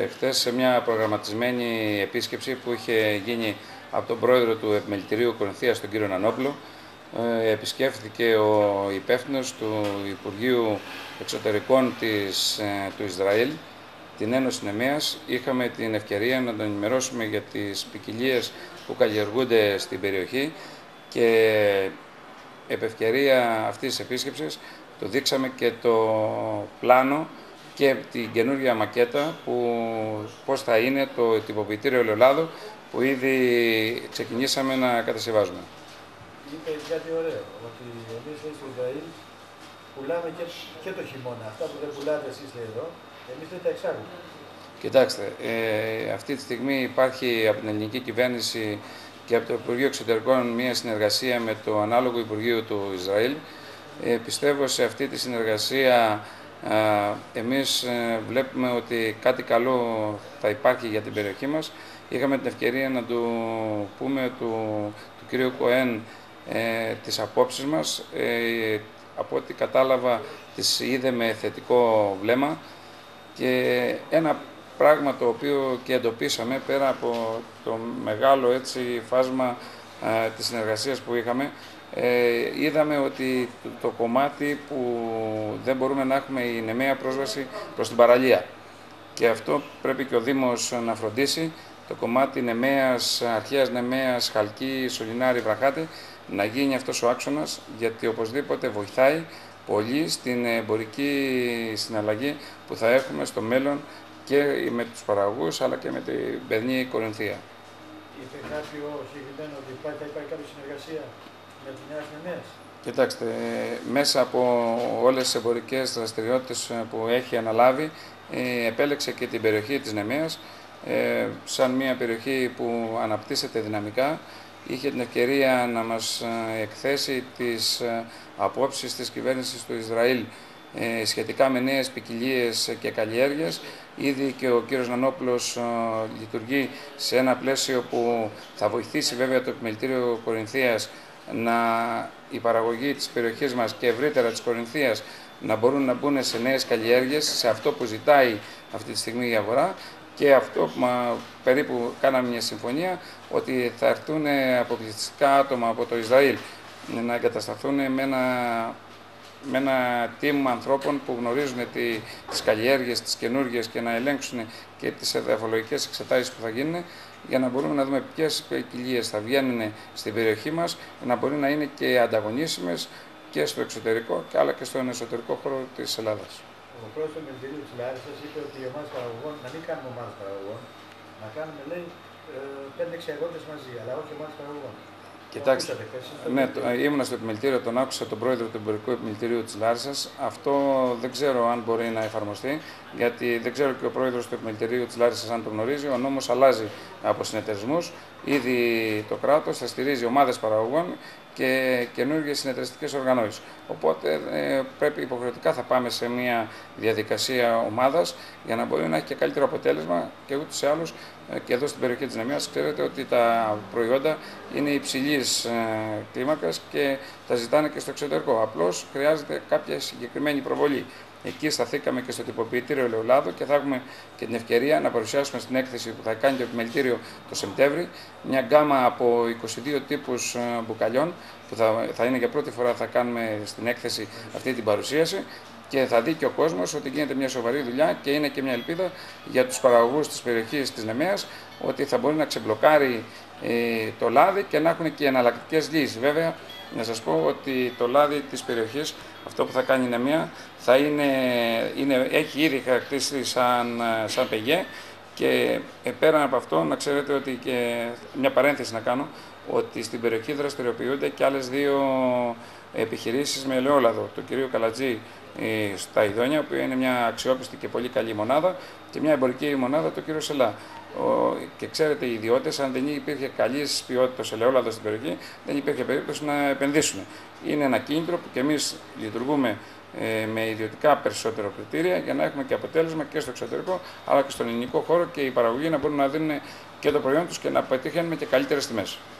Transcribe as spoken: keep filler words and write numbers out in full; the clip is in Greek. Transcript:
χτες σε μια προγραμματισμένη επίσκεψη που είχε γίνει από τον πρόεδρο του Επιμελητηρίου Κορινθίας, τον κύριο Νανόπουλο, επισκέφθηκε ο υπεύθυνος του Υπουργείου Εξωτερικών της, του Ισραήλ, την Ένωση Νεμέας. Είχαμε την ευκαιρία να τον ενημερώσουμε για τις ποικιλίες που καλλιεργούνται στην περιοχή και επ' ευκαιρία αυτής της επίσκεψης το δείξαμε και το πλάνο και την καινούργια μακέτα που πώς θα είναι το τυποποιητήριο ελαιολάδου που ήδη ξεκινήσαμε να κατασκευάζουμε. Είπε κάτι ωραίο, ότι εμείς στο Ισραήλ πουλάμε και, και το χειμώνα. Αυτά που δεν πουλάτε εσείς εδώ, εμείς δεν τα εξάγουμε. Κοιτάξτε, ε, αυτή τη στιγμή υπάρχει από την ελληνική κυβέρνηση και από το Υπουργείο Εξωτερικών μια συνεργασία με το ανάλογο Υπουργείο του Ισραήλ. Ε, πιστεύω σε αυτή τη συνεργασία ε, εμείς ε, βλέπουμε ότι κάτι καλό θα υπάρχει για την περιοχή μας. Είχαμε την ευκαιρία να του πούμε του, του κυρίου Κοέν ε, τις απόψεις μας. Ε, από ό,τι κατάλαβα τις είδε με θετικό βλέμμα και ένα πράγμα το οποίο και εντοπίσαμε πέρα από το μεγάλο έτσι, φάσμα ε, της συνεργασίας που είχαμε, ε, είδαμε ότι το, το κομμάτι που δεν μπορούμε να έχουμε η Νεμαία πρόσβαση προς την παραλία. Και αυτό πρέπει και ο Δήμος να φροντίσει, το κομμάτι Νεμαίας, αρχαίας Νεμαίας, Χαλκή, Σωληνάρη, Βραχάτη, να γίνει αυτός ο άξονας, γιατί οπωσδήποτε βοηθάει πολύ στην εμπορική συναλλαγή που θα έχουμε στο μέλλον και με τους παραγωγούς αλλά και με την παιδνή Κορινθία. Είπε κάποιο συγκεκριμένο ότι υπάρχει, υπάρχει κάποια συνεργασία με την Νέα Νεμαίας? Κοιτάξτε, μέσα από όλες τις εμπορικές δραστηριότητες που έχει αναλάβει, επέλεξε και την περιοχή της Νεμαίας σαν μια περιοχή που αναπτύσσεται δυναμικά. Είχε την ευκαιρία να μας εκθέσει τις απόψεις της κυβέρνησης του Ισραήλ σχετικά με νέες ποικιλίες και καλλιέργειες. Ήδη και ο κύριος Νανόπουλος λειτουργεί σε ένα πλαίσιο που θα βοηθήσει βέβαια το Επιμελητήριο Κορινθίας να η παραγωγή της περιοχής μας και ευρύτερα της Κορινθίας να μπορούν να μπουν σε νέες καλλιέργειες, σε αυτό που ζητάει αυτή τη στιγμή η αγορά. Και αυτό που μα, περίπου κάναμε μια συμφωνία, ότι θα έρθουν αποκλειστικά άτομα από το Ισραήλ να εγκατασταθούν με ένα, με ένα team ανθρώπων που γνωρίζουν τη, τις καλλιέργειες, τις καινούργιες και να ελέγξουν και τις εδαφολογικές εξετάσεις που θα γίνουν για να μπορούμε να δούμε ποιες ποικιλίες θα βγαίνουν στην περιοχή μας να μπορεί να είναι και ανταγωνίσιμες και στο εξωτερικό αλλά και στον εσωτερικό χώρο της Ελλάδας. Ο πρόεδρος του Επιμελητηρίου της Λάρισσας είπε ότι οι ομάδες παραγωγών, να μην κάνουμε ομάδες παραγωγών, να κάνουμε λέει πέντε έξι αγρότες μαζί, αλλά όχι ομάδες παραγωγών. Κοιτάξτε, ναι, το, ήμουν στο επιμελητήριο, τον άκουσα τον πρόεδρο του Εμπορικού Επιμελητηρίου της Λάρισσας. Αυτό δεν ξέρω αν μπορεί να εφαρμοστεί, γιατί δεν ξέρω και ο πρόεδρος του Επιμελητηρίου της Λάρισσας αν το γνωρίζει. Ο νόμος αλλάζει από συνεταιρισμούς. Ήδη το κράτος θα στηρίζει ομάδες παραγωγών και καινούργιες συνεταιριστικές οργανώσεις. Οπότε ε, πρέπει υποχρεωτικά θα πάμε σε μια διαδικασία ομάδας για να μπορεί να έχει και καλύτερο αποτέλεσμα και ούτως ή άλλως ε, και εδώ στην περιοχή της Νεμαίας ξέρετε ότι τα προϊόντα είναι υψηλής ε, κλίμακας και τα ζητάνε και στο εξωτερικό. Απλώς χρειάζεται κάποια συγκεκριμένη προβολή. Εκεί σταθήκαμε και στο τυποποιητήριο ελαιολάδου και θα έχουμε και την ευκαιρία να παρουσιάσουμε στην έκθεση που θα κάνει το Επιμελητήριο το Σεπτέμβρη μια γκάμα από είκοσι δύο τύπους μπουκαλιών που θα, θα είναι για πρώτη φορά θα κάνουμε στην έκθεση αυτή την παρουσίαση και θα δει και ο κόσμος ότι γίνεται μια σοβαρή δουλειά και είναι και μια ελπίδα για τους παραγωγούς της περιοχής της Νεμαίας ότι θα μπορεί να ξεμπλοκάρει ε, το λάδι και να έχουν και εναλλακτικές λύσεις. Βέβαια, να σας πω ότι το λάδι της περιοχής, αυτό που θα κάνει η Νεμαία, θα είναι, είναι, έχει ήδη χαρακτηρίσει σαν, σαν πεγέ και πέραν από αυτό να ξέρετε ότι και μια παρένθεση να κάνω, ότι στην περιοχή δραστηριοποιούνται και άλλες δύο επιχειρήσεις με ελαιόλαδο, το κυρίου Καλατζή στα Ιδόνια, που είναι μια αξιόπιστη και πολύ καλή μονάδα, και μια εμπορική μονάδα, το κύριο Σελά. Και ξέρετε, οι ιδιώτες, αν δεν υπήρχε καλής ποιότητας ελαιόλαδο στην περιοχή, δεν υπήρχε περίπτωση να επενδύσουν. Είναι ένα κίνητρο που και εμείς λειτουργούμε με ιδιωτικά περισσότερο κριτήρια για να έχουμε και αποτέλεσμα και στο εξωτερικό αλλά και στον ελληνικό χώρο και οι παραγωγοί να μπορούν να δίνουν και το προϊόν τους και να πετύχουν και καλύτερες τιμές.